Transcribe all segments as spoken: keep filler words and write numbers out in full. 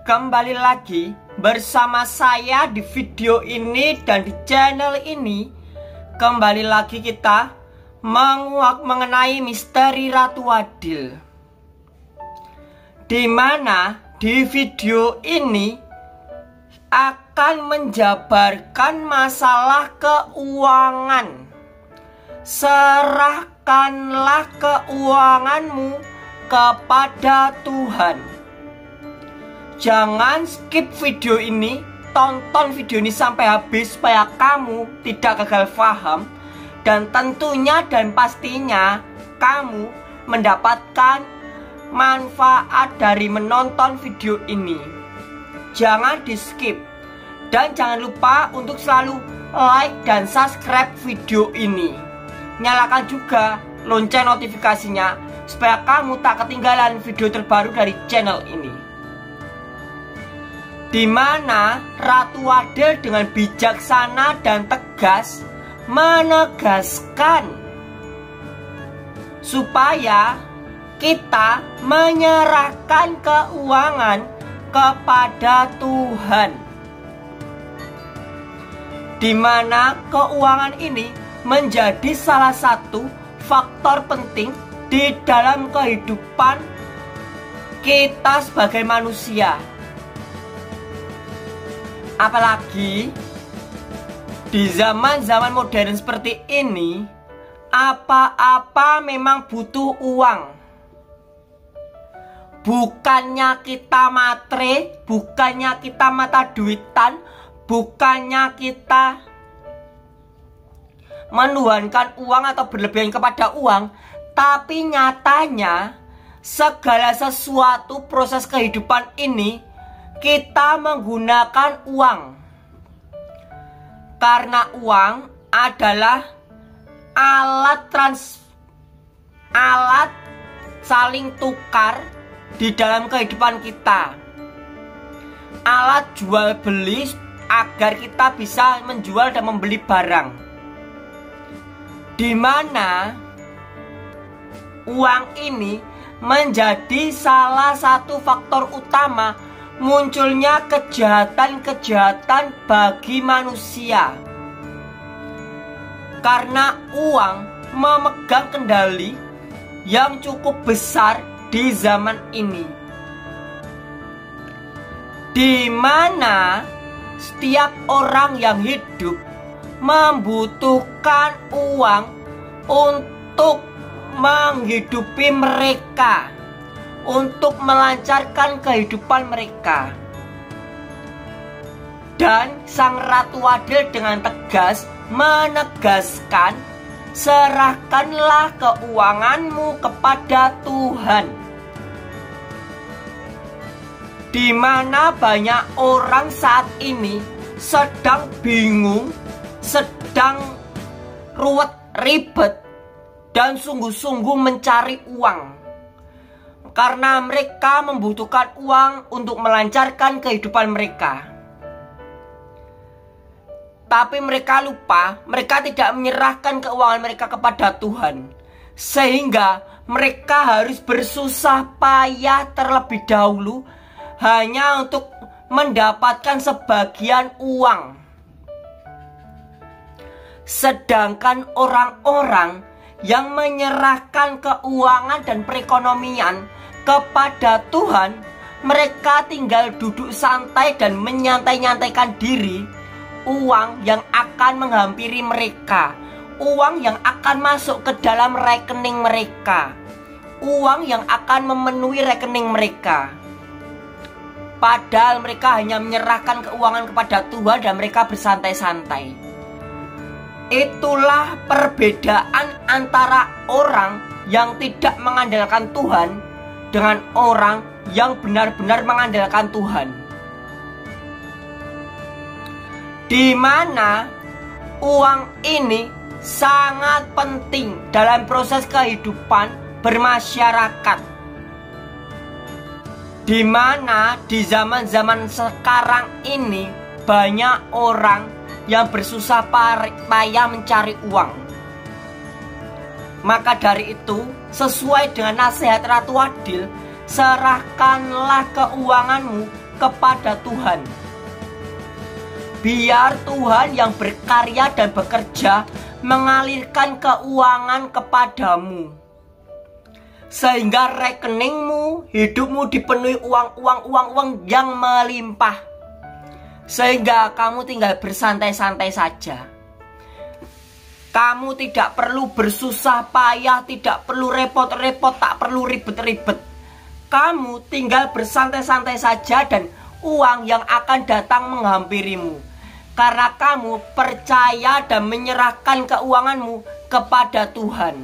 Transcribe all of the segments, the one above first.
Kembali lagi bersama saya di video ini dan di channel ini. Kembali lagi kita menguak mengenai misteri Ratu Adil, dimana di video ini akan menjabarkan masalah keuangan. Serahkanlah keuanganmu kepada Tuhan. Jangan skip video ini, tonton video ini sampai habis supaya kamu tidak gagal paham. Dan tentunya dan pastinya kamu mendapatkan manfaat dari menonton video ini. Jangan di skip. Dan jangan lupa untuk selalu like dan subscribe video ini. Nyalakan juga lonceng notifikasinya supaya kamu tak ketinggalan video terbaru dari channel ini, di mana Ratu Adil dengan bijaksana dan tegas menegaskan supaya kita menyerahkan keuangan kepada Tuhan, di mana keuangan ini menjadi salah satu faktor penting di dalam kehidupan kita sebagai manusia. Apalagi di zaman-zaman modern seperti ini, apa-apa memang butuh uang. Bukannya kita matre, bukannya kita mata duitan, bukannya kita menuhankan uang atau berlebihan kepada uang, tapi nyatanya segala sesuatu proses kehidupan ini kita menggunakan uang. Karena uang adalah alat trans alat saling tukar di dalam kehidupan kita. Alat jual beli agar kita bisa menjual dan membeli barang, di mana uang ini menjadi salah satu faktor utama munculnya kejahatan-kejahatan bagi manusia. Karena uang memegang kendali yang cukup besar di zaman ini, di mana setiap orang yang hidup membutuhkan uang untuk menghidupi mereka, untuk melancarkan kehidupan mereka. Dan Sang Ratu Adil dengan tegas menegaskan, serahkanlah keuanganmu kepada Tuhan. Di mana banyak orang saat ini sedang bingung, sedang ruwet ribet, dan sungguh-sungguh mencari uang. Karena mereka membutuhkan uang untuk melancarkan kehidupan mereka. Tapi mereka lupa, mereka tidak menyerahkan keuangan mereka kepada Tuhan. Sehingga mereka harus bersusah payah terlebih dahulu hanya untuk mendapatkan sebagian uang. Sedangkan orang-orang yang menyerahkan keuangan dan perekonomian kepada Tuhan, mereka tinggal duduk santai dan menyantai-nyantaikan diri. Uang yang akan menghampiri mereka, uang yang akan masuk ke dalam rekening mereka, uang yang akan memenuhi rekening mereka. Padahal mereka hanya menyerahkan keuangan kepada Tuhan dan mereka bersantai-santai. Itulah perbedaan antara orang yang tidak mengandalkan Tuhan dengan orang yang benar-benar mengandalkan Tuhan. Di mana uang ini sangat penting dalam proses kehidupan bermasyarakat. Di mana di zaman-zaman sekarang ini banyak orang yang bersusah payah mencari uang. Maka dari itu, sesuai dengan nasihat Ratu Adil, serahkanlah keuanganmu kepada Tuhan. Biar Tuhan yang berkarya dan bekerja mengalirkan keuangan kepadamu, sehingga rekeningmu, hidupmu dipenuhi uang-uang-uang-uang yang melimpah, sehingga kamu tinggal bersantai-santai saja. Kamu tidak perlu bersusah payah, tidak perlu repot-repot, tak perlu ribet-ribet. Kamu tinggal bersantai-santai saja dan uang yang akan datang menghampirimu, karena kamu percaya dan menyerahkan keuanganmu kepada Tuhan.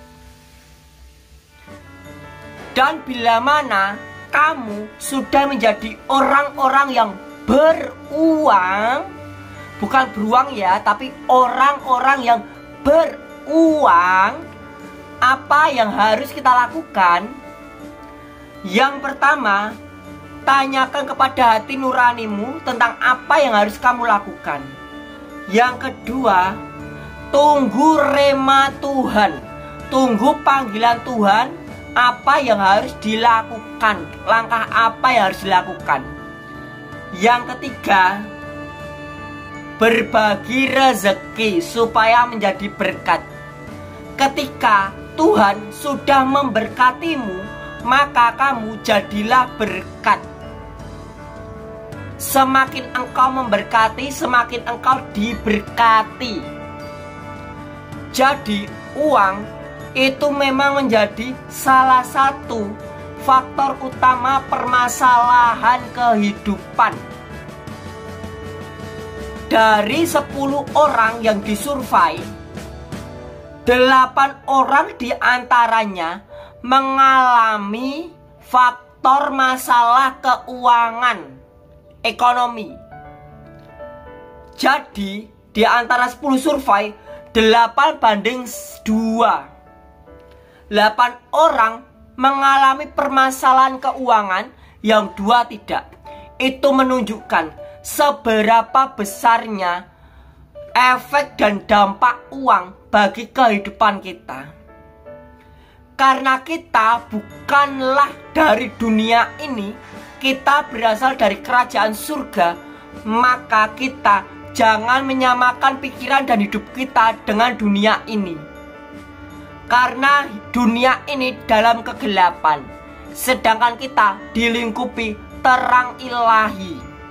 Dan bila mana kamu sudah menjadi orang-orang yang beruang, bukan beruang ya, tapi orang-orang yang beruang, apa yang harus kita lakukan? Yang pertama, tanyakan kepada hati nuranimu tentang apa yang harus kamu lakukan. Yang kedua, tunggu rema Tuhan, tunggu panggilan Tuhan, apa yang harus dilakukan, langkah apa yang harus dilakukan. Yang ketiga, berbagi rezeki supaya menjadi berkat. Ketika Tuhan sudah memberkatimu, maka kamu jadilah berkat. Semakin engkau memberkati, semakin engkau diberkati. Jadi uang itu memang menjadi salah satu faktor utama permasalahan kehidupan. Dari sepuluh orang yang disurvei, delapan orang diantaranya mengalami faktor masalah keuangan ekonomi. Jadi di antara sepuluh survei, delapan banding dua, delapan orang mengalami permasalahan keuangan, yang dua tidak. Itu menunjukkan seberapa besarnya efek dan dampak uang bagi kehidupan kita. Karena kita bukanlah dari dunia ini, kita berasal dari kerajaan surga, maka kita jangan menyamakan pikiran dan hidup kita dengan dunia ini. Karena dunia ini dalam kegelapan, sedangkan kita dilingkupi terang ilahi.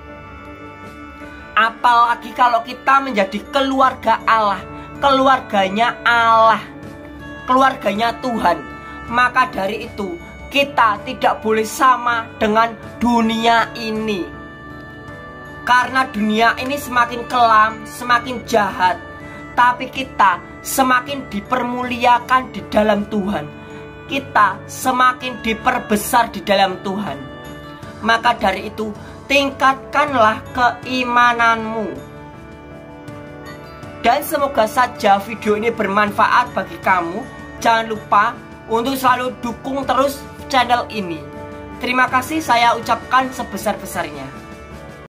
Apalagi kalau kita menjadi keluarga Allah, keluarganya Allah, keluarganya Tuhan, maka dari itu kita tidak boleh sama dengan dunia ini. Karena dunia ini semakin kelam, semakin jahat, tapi kita semakin dipermuliakan di dalam Tuhan. Kita semakin diperbesar di dalam Tuhan. Maka dari itu, tingkatkanlah keimananmu. Dan semoga saja video ini bermanfaat bagi kamu. Jangan lupa untuk selalu dukung terus channel ini. Terima kasih saya ucapkan sebesar-besarnya.